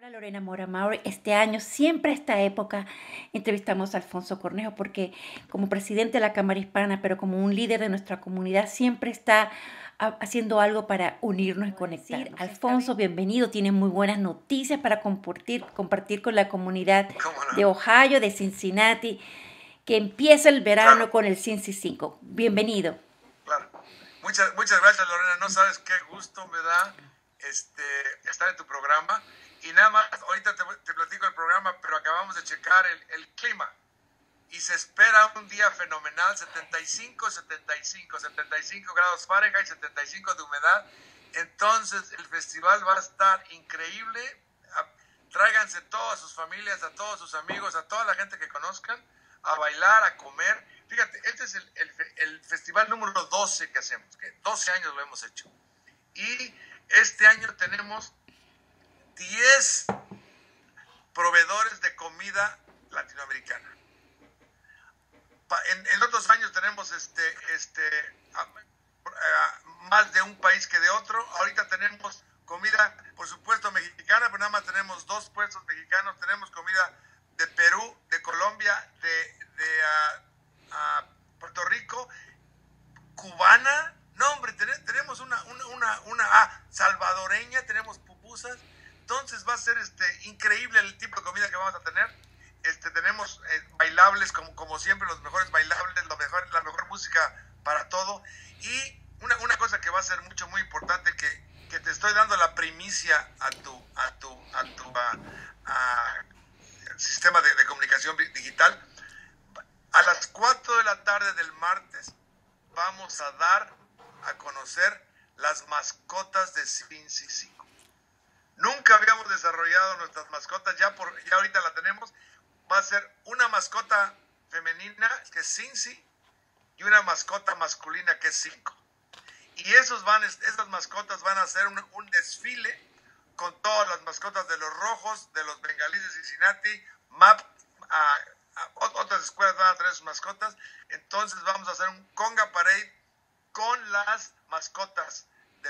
Hola Lorena Mora Mauri, este año, siempre a esta época, entrevistamos a Alfonso Cornejo porque como presidente de la Cámara Hispana, pero como un líder de nuestra comunidad, siempre está haciendo algo para unirnos y conectarnos. Alfonso, bienvenido, tiene muy buenas noticias para compartir con la comunidad ¿Cómo de no? Ohio, de Cincinnati, que empieza el verano Claro, con el Cincy 5. Bienvenido. claro. Muchas gracias, Lorena. No sabes qué gusto me da estar en tu programa. Y nada más, ahorita te platico el programa, pero acabamos de checar el clima. Y se espera un día fenomenal, 75 grados Fahrenheit, 75 de humedad. Entonces el festival va a estar increíble. Tráiganse todas sus familias, a todos sus amigos, a toda la gente que conozcan, a bailar, a comer. Fíjate, este es el festival número 12 que hacemos, que 12 años lo hemos hecho. Y este año tenemos 10 proveedores de comida latinoamericana. En otros años tenemos más de un país que de otro. Ahorita tenemos comida, por supuesto, mexicana, pero nada más tenemos 2 puestos mexicanos. Tenemos comida de Perú, de Colombia, de Puerto Rico, cubana. No, hombre, tenemos una salvadoreña, tenemos pupusas. Entonces va a ser increíble el tipo de comida que vamos a tener. Tenemos bailables, como siempre, los mejores bailables, la mejor música para todo. Y una cosa que va a ser muy importante, que te estoy dando la primicia a a sistema de comunicación digital. A las 4 de la tarde del martes vamos a dar a conocer las mascotas de Cincy 5. Nunca habíamos desarrollado nuestras mascotas, ya ahorita la tenemos. Va a ser una mascota femenina, que es Cincy, y una mascota masculina, que es 5. Y esas mascotas van a hacer un desfile con todas las mascotas de los Rojos, de los Bengalíes de Cincinnati, otras escuelas van a traer sus mascotas. Entonces vamos a hacer un conga parade con las mascotas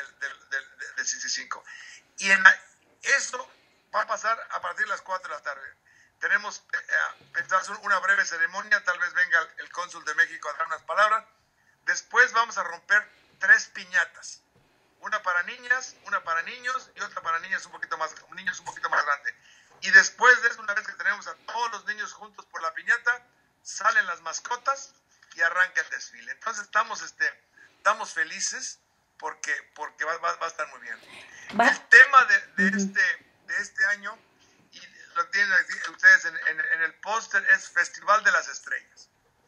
de Cincy 5. Y eso va a pasar a partir de las 4 de la tarde. Tenemos una breve ceremonia, tal vez venga el cónsul de México a dar unas palabras. Después vamos a romper 3 piñatas. Una para niñas, una para niños y otra para niños un poquito más grandes. Y después de eso, una vez que tenemos a todos los niños juntos por la piñata, salen las mascotas y arranca el desfile. Entonces estamos felices porque va a estar muy bien. El tema de este año, y lo tienen ustedes en el póster, es Festival de las Estrellas.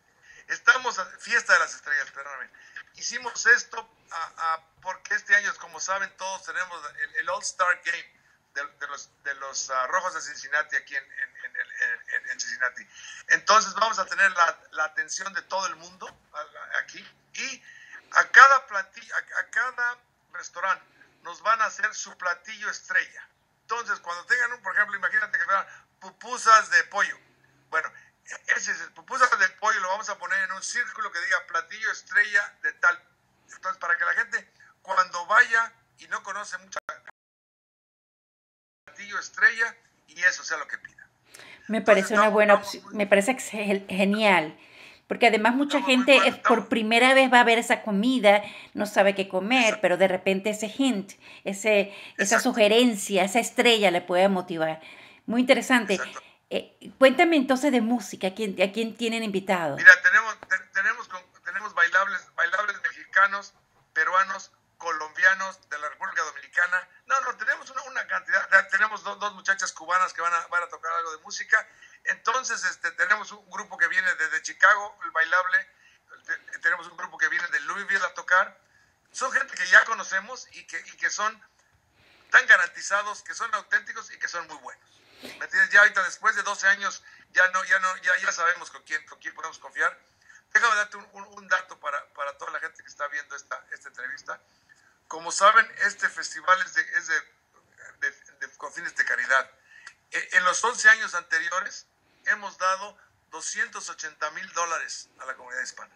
Fiesta de las Estrellas, perdóname. Hicimos esto porque este año, como saben todos, tenemos el All-Star Game de los Rojos de Cincinnati aquí en Cincinnati. Entonces vamos a tener la atención de todo el mundo aquí, y a cada restaurante nos van a hacer su platillo estrella. Entonces, cuando tengan por ejemplo, imagínate que fueran pupusas de pollo. Bueno, ese es el pupusas de pollo, lo vamos a poner en un círculo que diga platillo estrella de tal. Entonces, para que la gente, cuando vaya y no conoce mucho platillo estrella, y eso sea lo que pida. Me Entonces, parece una buena opción, me parece genial, porque además mucha estamos muy gente por contentos. primera vez va a ver esa comida, no sabe qué comer, Exacto, pero de repente ese hint, esa exacto, sugerencia, esa estrella le puede motivar. Muy interesante. exacto. Cuéntame entonces de música, a quién tienen invitado? Mira, tenemos bailables mexicanos, peruanos, colombianos, de la República Dominicana. No, tenemos una cantidad. Tenemos dos muchachas cubanas que van a tocar algo de música. Entonces, tenemos un grupo que viene desde Chicago, el bailable. Tenemos un grupo que viene de Louisville a tocar. Son gente que ya conocemos y que son tan garantizados, que son auténticos y que son muy buenos. ¿Me entiendes? Ya ahorita, después de 12 años, ya sabemos con quién podemos confiar. Déjame darte un dato para toda la gente que está viendo esta entrevista. Como saben, este festival con fines de caridad. En los 11 años anteriores hemos dado $280,000 a la comunidad hispana.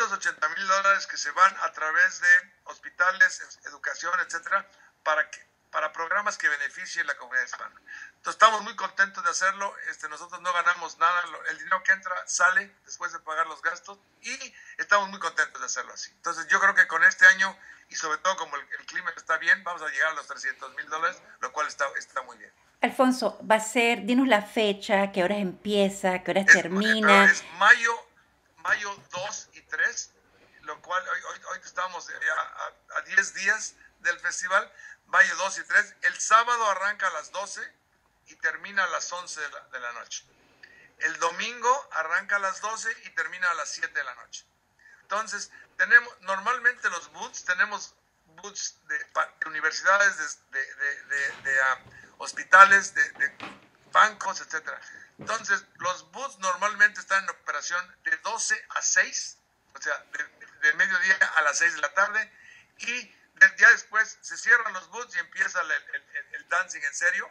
$280,000 que se van a través de hospitales, educación, etcétera, para para programas que beneficien la comunidad hispana. Entonces estamos muy contentos de hacerlo. Nosotros no ganamos nada, el dinero que entra sale después de pagar los gastos y estamos muy contentos de hacerlo así. Entonces yo creo que con este año y sobre todo como el clima está bien, vamos a llegar a los $300,000, lo cual está muy bien. Alfonso, va a ser, dinos la fecha, qué horas empieza, qué horas termina. Es mayo 2 y 3, lo cual hoy estamos a 10 días del festival, mayo 2 y 3. El sábado arranca a las 12 y termina a las 11 de la noche. El domingo arranca a las 12 y termina a las 7 de la noche. Entonces, normalmente tenemos booths de universidades, de hospitales, de bancos, etcétera. Entonces, los booths normalmente están en operación de 12 a 6, o sea, de mediodía a las 6 de la tarde, y ya después se cierran los booths y empieza el dancing en serio,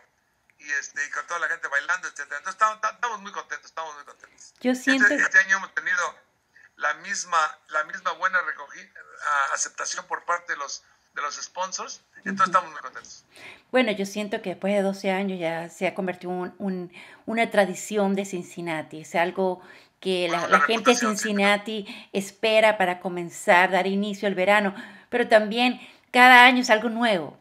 y con toda la gente bailando, etcétera. Entonces, estamos muy contentos, Yo siento... Este año hemos tenido la misma buena aceptación por parte de los sponsors, entonces estamos muy contentos. Bueno, yo siento que después de 12 años ya se ha convertido en una tradición de Cincinnati, es algo que la gente de Cincinnati espera para comenzar, dar inicio al verano, pero también cada año es algo nuevo,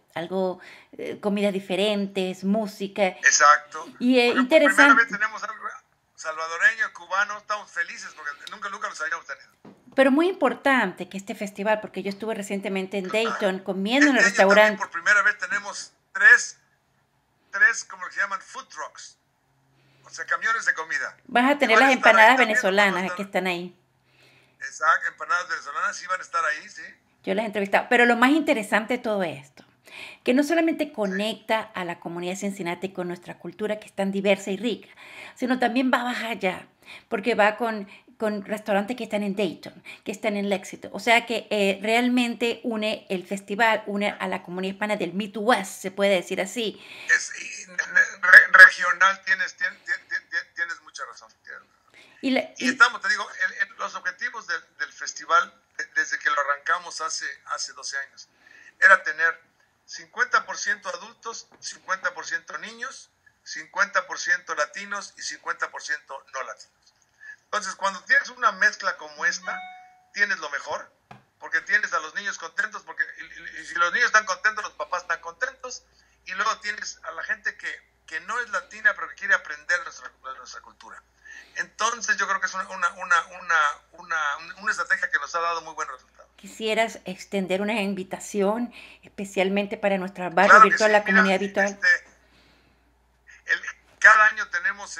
comidas diferentes, música. Exacto. Y es interesante. Por primera vez tenemos algo salvadoreño, cubano, estamos felices porque nunca los habíamos tenido. Pero muy importante que este festival, porque yo estuve recientemente en Dayton comiendo en el restaurante. Por primera vez tenemos tres, como se llaman, food trucks, o sea, camiones de comida. Vas a tener las empanadas venezolanas que están ahí. Exacto, empanadas venezolanas sí van a estar ahí, sí. Yo las he entrevistado. Pero lo más interesante de todo esto, que no solamente conecta a la comunidad de Cincinnati con nuestra cultura que es tan diversa y rica, sino también va más allá, porque va con restaurantes que están en Dayton, que están en Lexington. O sea que realmente el festival une a la comunidad hispana del Midwest, se puede decir así. Regional, tienes mucha razón. Y estamos, te digo, los objetivos del festival, desde que lo arrancamos hace 12 años, era tener 50% adultos, 50% niños, 50% latinos y 50% no latinos. Entonces, cuando tienes una mezcla como esta, tienes lo mejor, porque tienes a los niños contentos, y si los niños están contentos, los papás están contentos, y luego tienes a la gente que no es latina, pero que quiere aprender nuestra cultura. Entonces, yo creo que es una estrategia que nos ha dado muy buen resultado. ¿Quisieras extender una invitación especialmente para nuestra barrio virtual, sí, la comunidad virtual? Cada año tenemos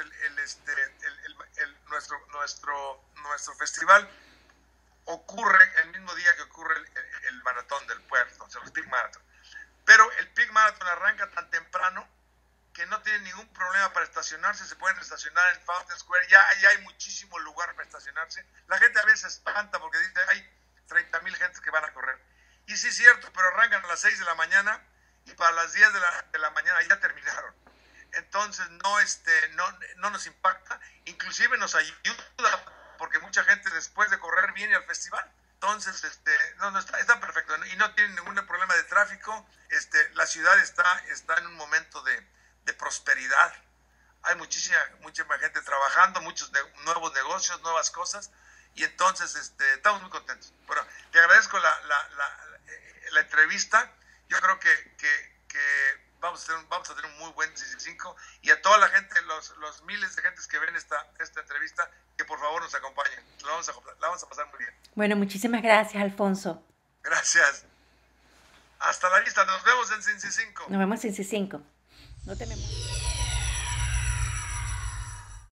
nuestro festival, ocurre el mismo día que ocurre el maratón del puerto, o sea, el Peak Marathon. Pero el Peak Marathon arranca tan temprano que no tienen ningún problema para estacionarse, se pueden estacionar en Fountain Square, ya hay muchísimo lugar para estacionarse. La gente a veces se espanta porque dice, hay 30,000 gentes que van a correr. Y sí es cierto, pero arrancan a las 6 de la mañana y para las 10 de la mañana ya terminaron. Entonces no nos impacta, inclusive nos ayuda porque mucha gente después de correr viene al festival. Entonces está perfecto y no tiene ningún problema de tráfico. La ciudad está en un momento de prosperidad. Hay mucha gente trabajando, muchos nuevos negocios, nuevas cosas, y entonces estamos muy contentos. Bueno, te agradezco la entrevista. Yo creo que vamos a tener un muy buen 65, y a toda la gente, los miles de gentes que ven esta entrevista, que por favor nos acompañen. La vamos a pasar muy bien. Bueno, muchísimas gracias, Alfonso. Gracias. Hasta la vista. Nos vemos en 65. Nos vemos en 65. No tenemos...